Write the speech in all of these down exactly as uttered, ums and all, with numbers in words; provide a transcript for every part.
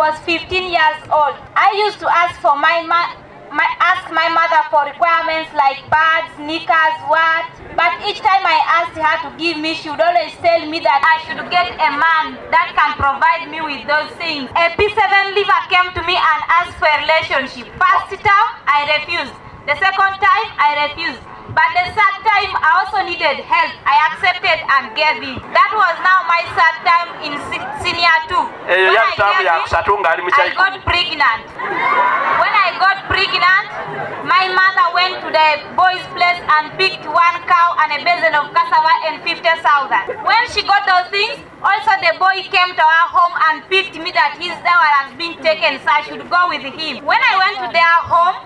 was fifteen years old. I used to ask for my ma my ask my mother for requirements like pads, knickers, what. But each time I asked her to give me, she would always tell me that I should get a man that can provide me with those things. A P seven liver came to me and asked for a relationship. First time, I refused. The second time, I refused. But the third time, I also needed help. I accepted and gave it. That was now my third time in senior two. When I gave it, I got pregnant. When I got pregnant, my mother went to the boy's place and picked one cow and a basin of cassava and fifty thousand. When she got those things, also the boy came to our home and picked me that his dower has been taken, so I should go with him. When I went to their home,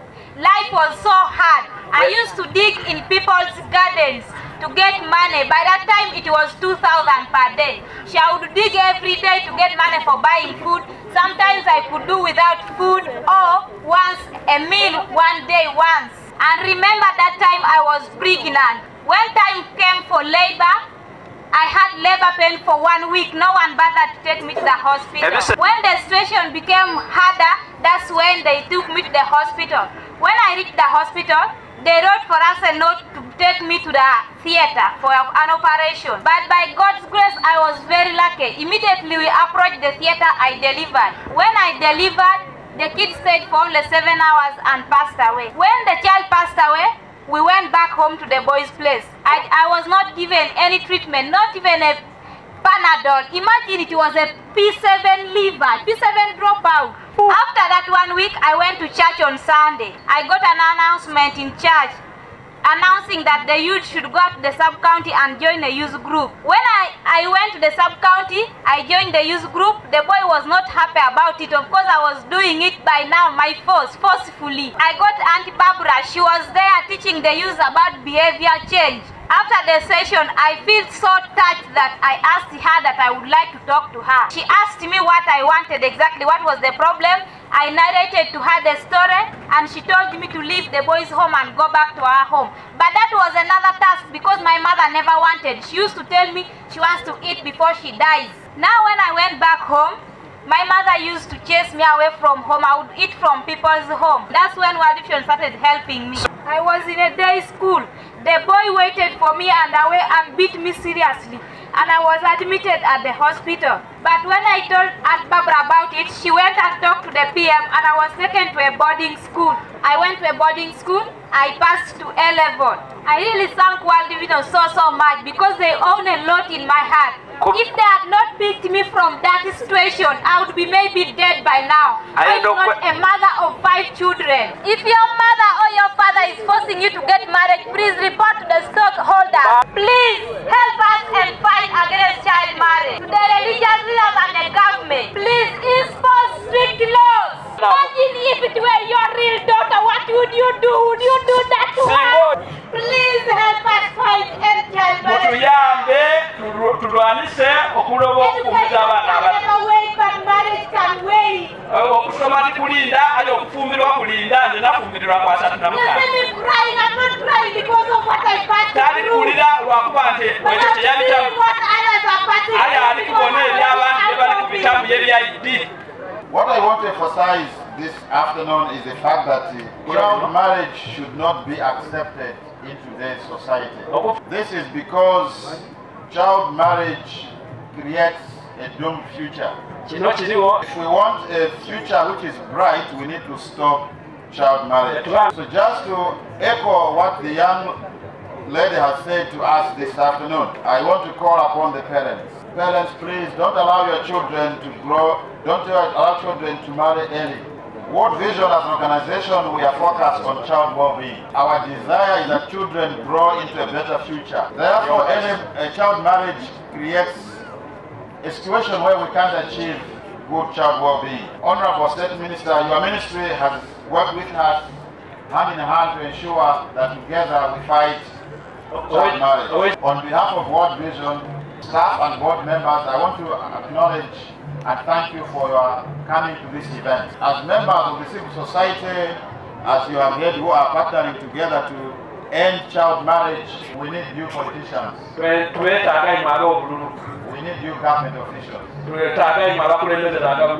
life was so hard. I used to dig in people's gardens to get money. By that time, it was two thousand per day. So I would dig every day to get money for buying food. Sometimes I could do without food, or once a meal one day once. And remember that time I was pregnant. When time came for labor, I had labor pain for one week. No one bothered to take me to the hospital. When the situation became harder, that's when they took me to the hospital. When I reached the hospital, they wrote for us a note to take me to the theater for an operation. But by God's grace, I was very lucky. Immediately we approached the theater, I delivered. When I delivered, the kid stayed for only seven hours and passed away. When the child passed away, we went back home to the boy's place. I, I was not given any treatment, not even a Panadol. Imagine it was a P seven liver, P seven dropout. After that one week, I went to church on Sunday. I got an announcement in church announcing that the youth should go to the sub-county and join a youth group. When I, I went to the sub-county, I joined the youth group. The boy was not happy about it. Of course, I was doing it by now, my force, forcefully. I got Auntie Barbara. She was there teaching the youth about behavior change. After the session, I feel so touched that I asked her that I would like to talk to her. She asked me what I wanted exactly, what was the problem. I narrated to her the story, and she told me to leave the boys' home and go back to our home. But that was another task because my mother never wanted. She used to tell me she wants to eat before she dies. Now when I went back home, my mother used to chase me away from home. I would eat from people's home. That's when World Vision started helping me. I was in a day school. The boy waited for me and away and beat me seriously. And I was admitted at the hospital. But when I told Aunt Barbara about it, she went and talked to the P M and I was taken to a boarding school. I went to a boarding school. I passed to A level. I really thank World Vision so, so much because they own a lot in my heart. If they had not picked me from that situation, I would be maybe dead by now. I'm not a mother of five children. If your mother or your father is forcing you to get married, please report to the stockholder. Please help us and fight against child marriage. To the religious leaders and the government, please impose strict laws. Imagine if it were your real daughter, what would you do? Would you do that to her? Please help us fight against child marriage. Okusoma kulinda ayo okufumbirwa kulinda nze nafumbirwa kwa asatu na mukaaga. Tali kulira lwakuba nti ekyo teyali kyamu. Aya ali kubona eri abantu bye bali ku bitabu by'ebyayidi. What I want to emphasize this afternoon is the fact that uh, child marriage should not be accepted in today's society. This is because child marriage creates a doomed future. If we want a future which is bright, we need to stop child marriage. So just to echo what the young lady has said to us this afternoon, I want to call upon the parents. Parents, please don't allow your children to grow, don't allow children to marry early. World Vision as an organization, we are focused on child well-being. Our desire is that children grow into a better future. Therefore, any a child marriage creates a situation where we can't achieve good child well-being. Honorable State Minister, your ministry has worked with us hand in hand to ensure that together we fight child marriage. On behalf of World Vision, staff and board members, I want to acknowledge and thank you for your coming to this event. As members of the civil society, as you have heard, who are partnering together to end child marriage, we need new politicians. We need new government officials.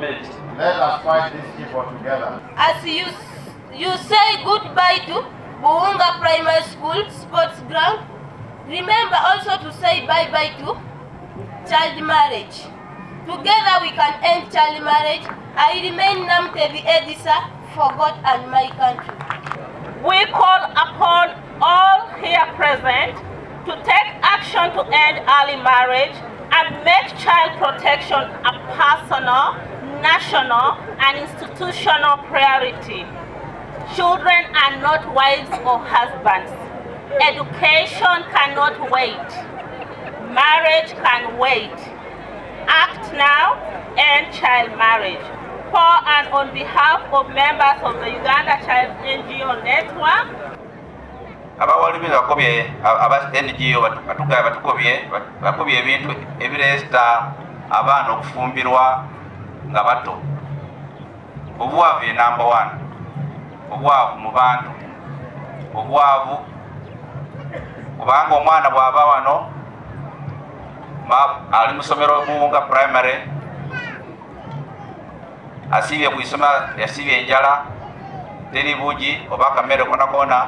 Let us fight this evil together. As you, you say goodbye to Buunga Primary School Sports Ground, remember also to say bye-bye to child marriage. Together we can end child marriage. I remain Namtevi Edisa for God and my country. We call upon all here present to take action to end early marriage and make child protection a personal, national, and institutional priority. Children are not wives or husbands. Education cannot wait. Marriage can wait. Act now, end child marriage. For and on behalf of members of the Uganda Child N G O Network, abawalimu bakobye aba N G O batuga batukobye bakobye ebintu ebiresta abaana okufumbirwa nga bato. Obwavu ye number one. Obwavu mu bantu. Obwavu kubanga omwana bw'aba wano ali mu ssomero Buunga Primary asibye ku isoma yasibye enjala teri bugi oba akamere kona kona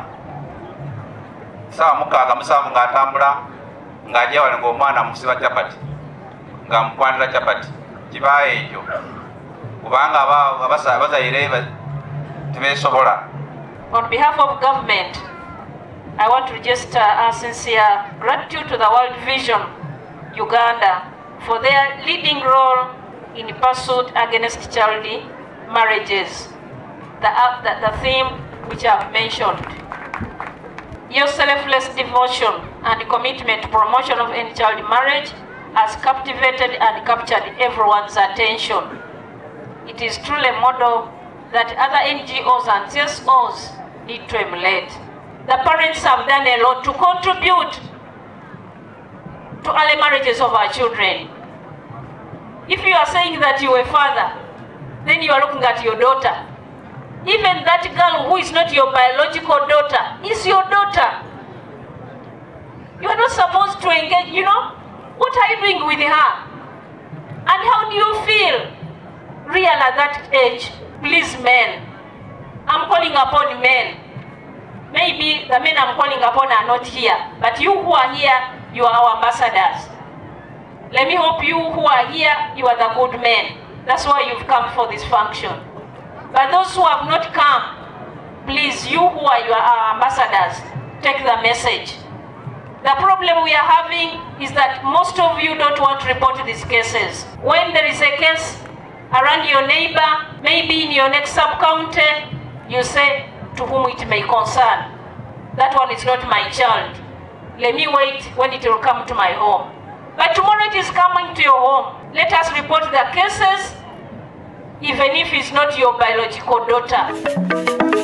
saa mukaaga musanvu ng'atambula ng'ajja wali ng'omwana musiba chapati ng'amukwanira chapati kibaayo ekyo kubanga abazaire tebeesobola. On behalf of government, I want to register our sincere gratitude to the World Vision Uganda for their leading role in pursuit against child marriages, the, uh, the, the theme which I have mentioned. Your selfless devotion and commitment to promotion of end child marriage has captivated and captured everyone's attention. It is truly a model that other N G Os and C S Os need to emulate. The parents have done a lot to contribute to early marriages of our children. If you are saying that you are a father, then you are looking at your daughter. Even that girl who is not your biological daughter is your daughter. You are not supposed to engage, you know? What are you doing with her? And how do you feel real at that age? Please, men, I'm calling upon men. Maybe the men I'm calling upon are not here, but you who are here, you are our ambassadors. Let me hope you who are here, you are the good men. That's why you've come for this function. But those who have not come, please, you who are your our ambassadors, take the message. The problem we are having is that most of you don't want to report these cases. When there is a case around your neighbor, maybe in your next sub-county, you say, to whom it may concern. That one is not my child. Let me wait when it will come to my home. But tomorrow it is coming to your home. Let us report the cases, even if it's not your biological daughter.